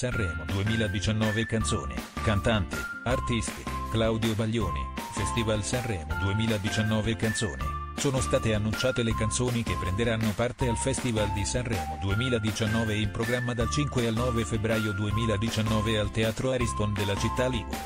Sanremo 2019 canzoni, cantanti, artisti, Claudio Baglioni, Festival Sanremo 2019 canzoni. Sono state annunciate le canzoni che prenderanno parte al Festival di Sanremo 2019 in programma dal 5 al 9 febbraio 2019 al Teatro Ariston della città ligure.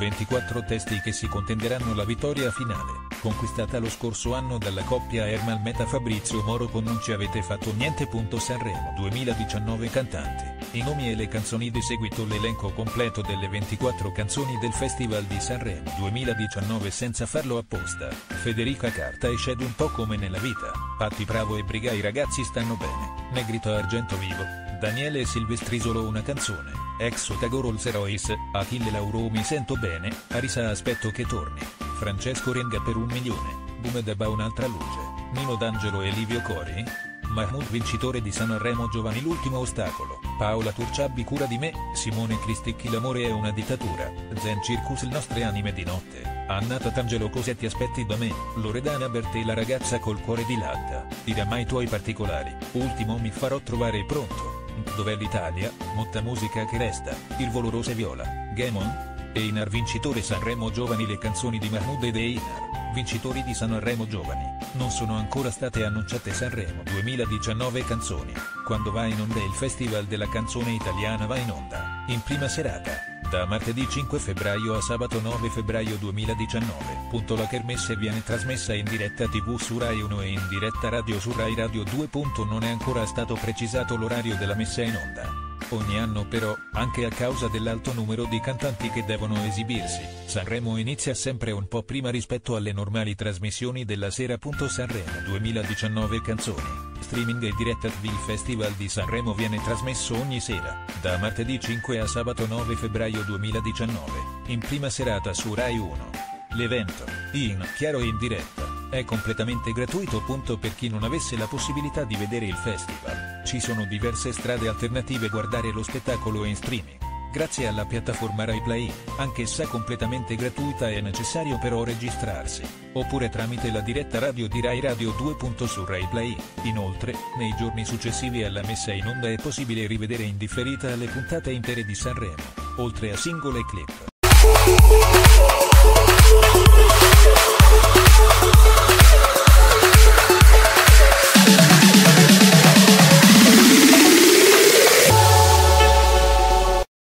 24 testi che si contenderanno la vittoria finale, conquistata lo scorso anno dalla coppia Ermal Meta Fabrizio Moro con Non ci avete fatto niente. Sanremo 2019 cantanti, i nomi e le canzoni. Di seguito l'elenco completo delle 24 canzoni del Festival di Sanremo 2019 senza farlo apposta. Federica Carta e Shed un po' come nella vita, Patti Bravo e Briga I ragazzi stanno bene, Negrito Argento Vivo, Daniele Silvestri Solo una canzone, Ex Otago Rolls Royce, Achille Lauro Mi sento bene, Arisa aspetto che torni, Francesco Renga per 1 milione, Boom Deba un'altra luce, Nino D'Angelo e Livio Cori, Mahmood vincitore di Sanremo Giovani l'ultimo ostacolo, Paola Turciabbi Cura di me, Simone Cristicchi L'amore è una dittatura, Zen Circus Le nostre anime di notte, Anna Tatangelo Cosa ti aspetti da me, Loredana Bertè La ragazza col cuore di latta, Diramai i tuoi particolari, Ultimo mi farò trovare pronto, Dov'è l'Italia, Motta musica che resta, Il volo rosa e viola, Gamon? Einar vincitore Sanremo Giovani. Le canzoni di Mahmood ed Einar, vincitori di Sanremo Giovani, non sono ancora state annunciate. Sanremo 2019 canzoni, quando va in onda il Festival della canzone italiana va in onda, in prima serata, da martedì 5 febbraio a sabato 9 febbraio 2019. La kermesse viene trasmessa in diretta TV su Rai 1 e in diretta radio su Rai Radio 2. Non è ancora stato precisato l'orario della messa in onda. Ogni anno però, anche a causa dell'alto numero di cantanti che devono esibirsi, Sanremo inizia sempre un po' prima rispetto alle normali trasmissioni della sera. Sanremo 2019 canzoni. Streaming e diretta TV. Il Festival di Sanremo viene trasmesso ogni sera, da martedì 5 a sabato 9 febbraio 2019, in prima serata su Rai 1. L'evento, in chiaro e in diretta, è completamente gratuito. Per chi non avesse la possibilità di vedere il festival, ci sono diverse strade alternative: guardare lo spettacolo in streaming, grazie alla piattaforma Rai Play, anch'essa completamente gratuita. È necessario però registrarsi, oppure tramite la diretta radio di Rai Radio 2. Su Rai Play, inoltre, nei giorni successivi alla messa in onda è possibile rivedere in differita le puntate intere di Sanremo, oltre a singole clip.